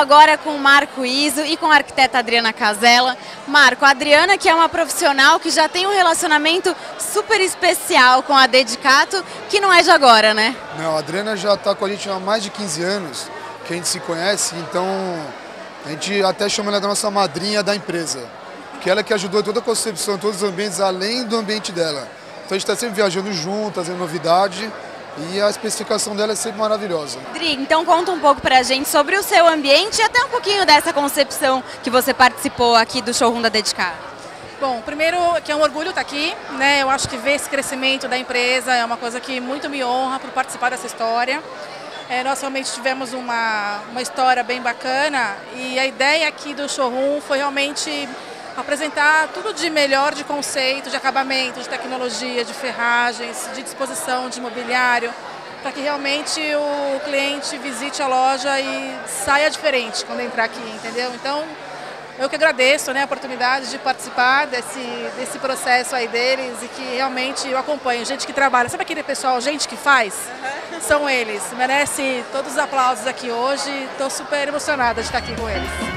agora com o Marco Izzo e com a arquiteta Adriana Casella. Marco, a Adriana, que é uma profissional que já tem um relacionamento super especial com a Dedicato, que não é de agora, né? Não, a Adriana já está com a gente há mais de 15 anos, que a gente se conhece, então a gente até chama ela da nossa madrinha da empresa, porque ela que ajudou toda a concepção, todos os ambientes, além do ambiente dela. Então a gente está sempre viajando junto, trazendo novidade, e a especificação dela é sempre maravilhosa. Dri, então conta um pouco pra gente sobre o seu ambiente e até um pouquinho dessa concepção que você participou aqui do showroom da Dedicato. Bom, primeiro que é um orgulho estar aqui, né? Eu acho que ver esse crescimento da empresa é uma coisa que muito me honra por participar dessa história. Nós realmente tivemos uma história bem bacana e a ideia aqui do showroom foi realmente apresentar tudo de melhor de conceito, de acabamento, de tecnologia, de ferragens, de disposição, de mobiliário, para que realmente o cliente visite a loja e saia diferente quando entrar aqui, entendeu? Então, eu que agradeço, né, a oportunidade de participar desse processo aí deles e que realmente eu acompanho, gente que trabalha. Sabe aquele pessoal, gente que faz? São eles. Merece todos os aplausos aqui hoje. Estou super emocionada de estar aqui com eles.